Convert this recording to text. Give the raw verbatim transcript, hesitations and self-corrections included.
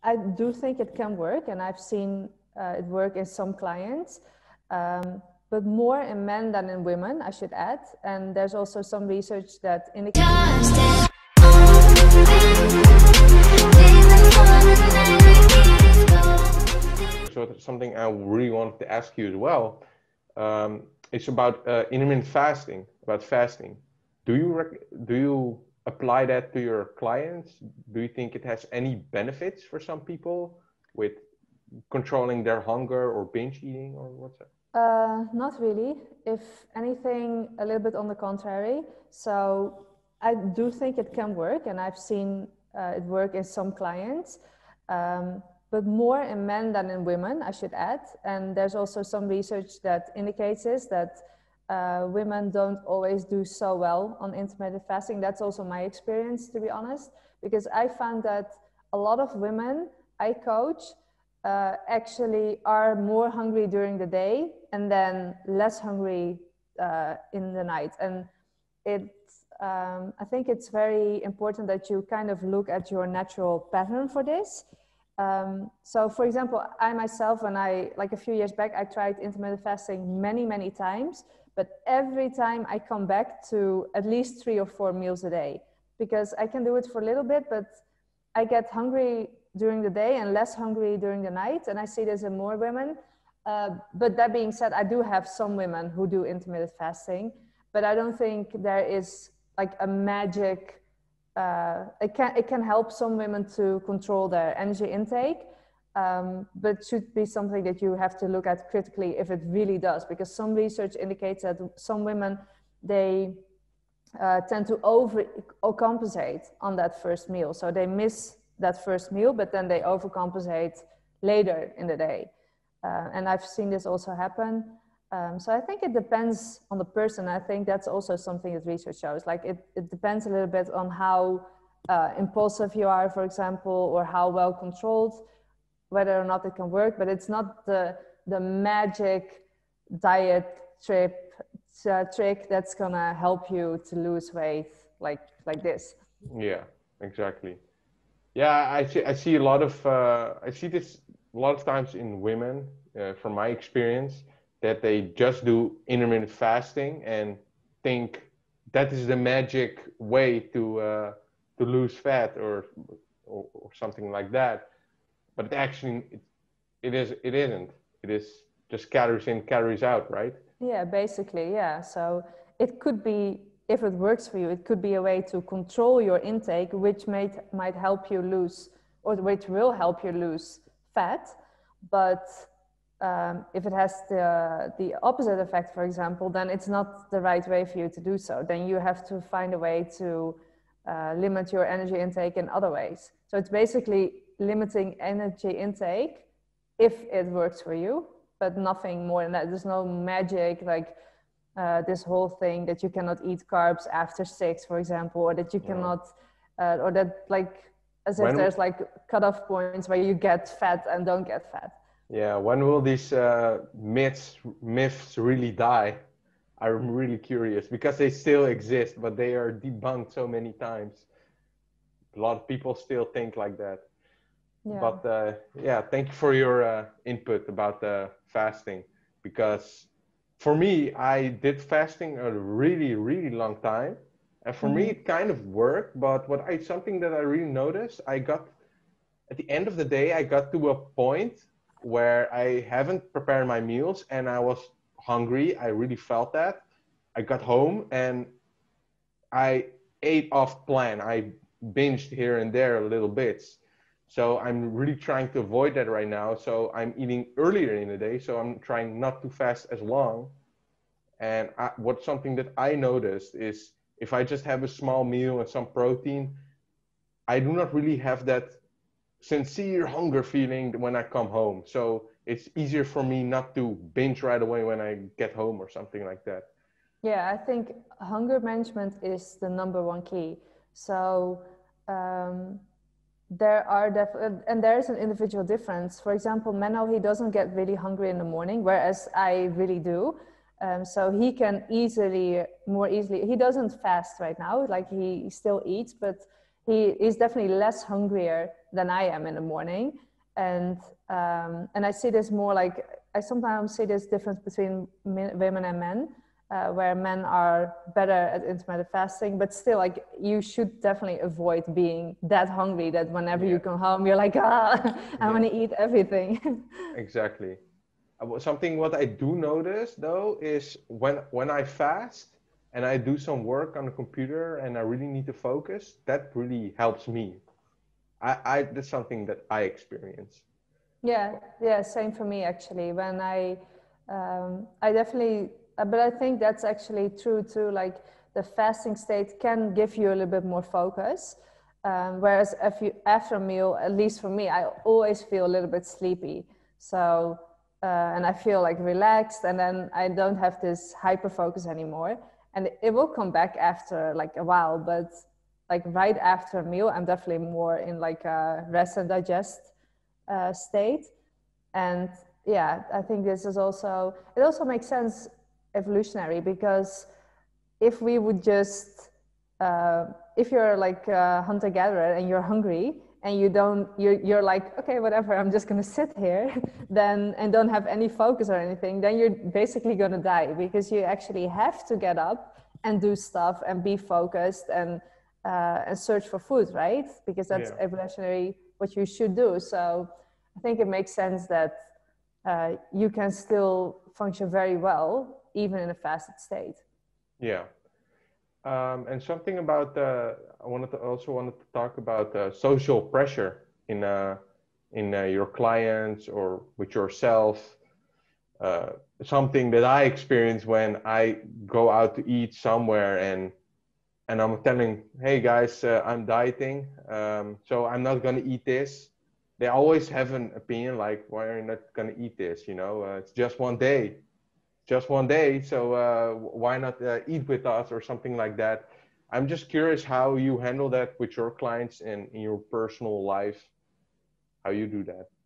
I do think it can work, and I've seen uh, it work in some clients, um, but more in men than in women, I should add. And there's also some research that indicates. So something I really wanted to ask you as well. Um, it's about uh, intermittent fasting, about fasting. Do you rec- do you apply that to your clients? Do you think it has any benefits for some people with controlling their hunger or binge eating, or what's that? Uh, not really. If anything, a little bit on the contrary. So I do think it can work, and I've seen uh, it work in some clients, um, but more in men than in women, I should add. And there's also some research that indicates this, that uh, women don't always do so well on intermittent fasting. That's also my experience, to be honest, because I found that a lot of women I coach uh, actually are more hungry during the day and then less hungry uh, in the night. And it, um, I think it's very important that you kind of look at your natural pattern for this. Um, so for example, I myself, when I, like a few years back, I tried intermittent fasting many, many times, but every time I come back to at least three or four meals a day, because I can do it for a little bit, but I get hungry during the day and less hungry during the night. And I see this in more women. Uh, but that being said, I do have some women who do intermittent fasting, but I don't think there is like a magic. Uh, it can it can help some women to control their energy intake, um, but it should be something that you have to look at critically if it really does, because some research indicates that some women, they uh, tend to over compensate on that first meal, so they miss that first meal, but then they overcompensate later in the day, uh, and I've seen this also happen. Um, so I think it depends on the person. I think that's also something that research shows. Like it, it depends a little bit on how uh, impulsive you are, for example, or how well controlled, whether or not it can work. But it's not the the magic diet trip uh, trick that's gonna help you to lose weight like like this. Yeah, exactly. Yeah, I see. I see a lot of. Uh, I see this a lot of times in women, uh, from my experience, that they just do intermittent fasting and think that is the magic way to uh, to lose fat or, or or something like that. But it actually, it, it is. It isn't. It is just calories in, calories out, right? Yeah, basically, yeah. So it could be, if it works for you, it could be a way to control your intake, which might might help you lose, or which will help you lose fat. But um, if it has the the opposite effect, for example, then it's not the right way for you to do so. Then you have to find a way to uh, limit your energy intake in other ways. So it's basically limiting energy intake if it works for you, but nothing more than that. There's no magic, like uh, this whole thing that you cannot eat carbs after six, for example, or that you Yeah. cannot, uh, or that like, as if When there's like cutoff points where you get fat and don't get fat. yeah, when will these uh, myths myths really die? I'm really curious because they still exist, but they are debunked so many times. A lot of people still think like that. Yeah. But uh, yeah, thank you for your uh, input about the fasting, because for me, I did fasting a really, really long time. And for me, it kind of worked, but what I something that I really noticed, I got at the end of the day, I got to a point where I haven't prepared my meals and I was hungry. I really felt that. I got home and I ate off plan. I binged here and there a little bits. So I'm really trying to avoid that right now. So I'm eating earlier in the day. So I'm trying not to fast as long. And I, what something that I noticed is if I just have a small meal and some protein, I do not really have that sincere hunger feeling when I come home. So it's easier for me not to binge right away when I get home or something like that. Yeah, I think hunger management is the number one key. So um, there are def- and there is an individual difference. For example, Menno, he doesn't get really hungry in the morning, whereas I really do. Um, so he can easily, more easily, he doesn't fast right now, like he still eats, but he is definitely less hungrier than I am in the morning. And um, and I see this more like, I sometimes see this difference between men, women and men, uh, where men are better at intermittent fasting, but still, like, you should definitely avoid being that hungry that whenever Yeah. you come home, you're like, ah, I Yeah. want to eat everything. Exactly. Uh, Something what I do notice though is when when I fast and I do some work on the computer and I really need to focus, that really helps me. I, I that's something that I experience. Yeah, yeah, same for me actually. When I, um, I definitely, uh, but I think that's actually true too. Like the fasting state can give you a little bit more focus, um, whereas if you after a meal, at least for me, I always feel a little bit sleepy. So, uh, and I feel like relaxed, and then I don't have this hyper focus anymore, and it will come back after like a while. But like right after a meal, I'm definitely more in like a rest and digest uh, state. And yeah, I think this is also, it also makes sense evolutionary, because if we would just, uh, if you're like a hunter gatherer and you're hungry and you don't, you're, you're like, okay, whatever, I'm just gonna sit here, then, and don't have any focus or anything, then you're basically gonna die, because you actually have to get up and do stuff and be focused and, uh, and search for food, right? Because that's Yeah. evolutionary what you should do. So I think it makes sense that uh, you can still function very well even in a fasted state. Yeah. Um, and something about uh, I wanted to also wanted to talk about uh, social pressure in uh, in uh, your clients or with yourself. Uh, something that I experience when I go out to eat somewhere and and I'm telling, hey guys, uh, I'm dieting, um, so I'm not gonna eat this. They always have an opinion like, why are you not gonna eat this? You know, uh, it's just one day, just one day, so uh, why not uh, eat with us or something like that. I'm just curious how you handle that with your clients and in your personal life, how you do that.